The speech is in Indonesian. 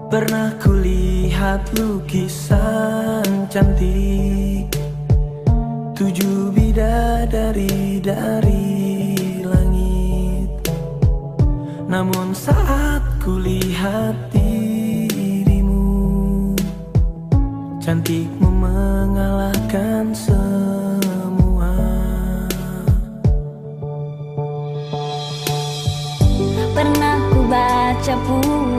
Pernah kulihat lukisan cantik, 7 bidadari dari langit. Namun saat kulihat dirimu, cantikmu mengalahkan semua. Pernah ku baca